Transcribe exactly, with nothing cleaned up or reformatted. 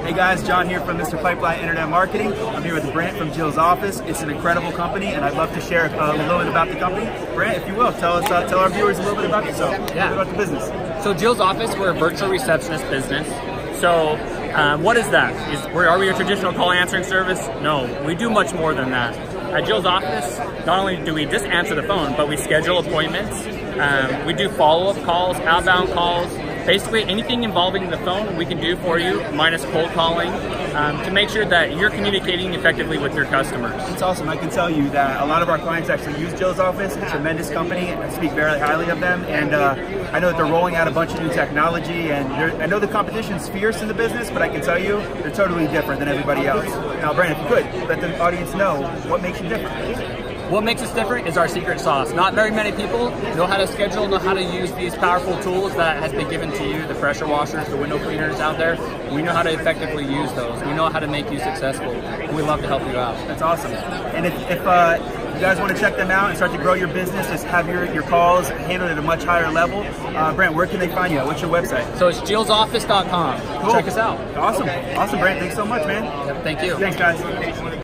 Hey guys, John here from Mister Pipeline Internet Marketing. I'm here with Brant from Jill's office. It's an incredible company, and I'd love to share uh, a little bit about the company. Brant, if you will, tell us, uh, tell our viewers a little bit about yourself, yeah. about the business. So Jill's office, we're a virtual receptionist business. So um, what is that? Is, are we a traditional call answering service? No, we do much more than that. At Jill's office, not only do we just answer the phone, but we schedule appointments. Um, we do follow-up calls, outbound calls. Basically, anything involving the phone we can do for you, minus cold calling, um, to make sure that you're communicating effectively with your customers. It's awesome. I can tell you that a lot of our clients actually use Jill's office. It's a tremendous company. I speak very highly of them, and uh, I know that they're rolling out a bunch of new technology, and I know the competition's fierce in the business, but I can tell you they're totally different than everybody else. Now, Brant, if you could, let the audience know what makes you different. What makes us different is our secret sauce. Not very many people know how to schedule, know how to use these powerful tools that has been given to you, the pressure washers, the window cleaners out there. We know how to effectively use those. We know how to make you successful. We love to help you out. That's awesome. And if, if uh, you guys want to check them out and start to grow your business, just have your, your calls handled at a much higher level, uh, Brant, where can they find you? What's your website? So it's jills office dot com. Cool. Check us out. Awesome. Awesome, Brant. Thanks so much, man. Yep, thank you. Thanks, guys.